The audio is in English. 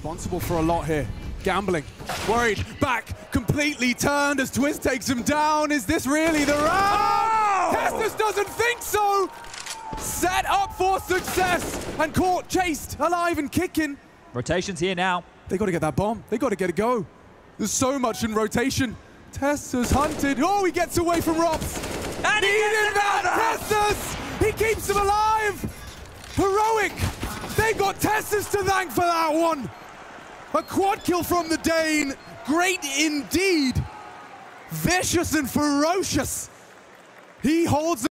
responsible for a lot here. Gambling, worried, back, completely turned as Twist takes him down. Is this really the round? TeSeS doesn't think so. Set up for success and caught, chased, alive and kicking. Rotation's here now. They got to get that bomb. They got to get a go. There's so much in rotation. TeSeS hunted. Oh, he gets away from Robs. And he Needed that, TeSeS! He keeps him alive. Heroic. They got TeSeS to thank for that one. A quad kill from the Dane. Great indeed. Vicious and ferocious. He holds